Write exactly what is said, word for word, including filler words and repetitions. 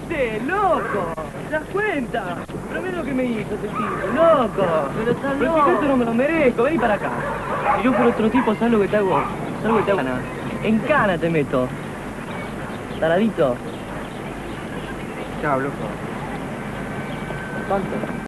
viste, loco. ¿Te das cuenta? Pero mira lo que me hizo ese tipo, loco. Pero estás Pero si yo esto no me lo merezco, vení para acá. Si yo fuera otro tipo, ¿sabes lo que te hago? ¿Sabes lo que te hago? Cana. En cana te meto. Taradito. Chao, loco. ¿Cuánto?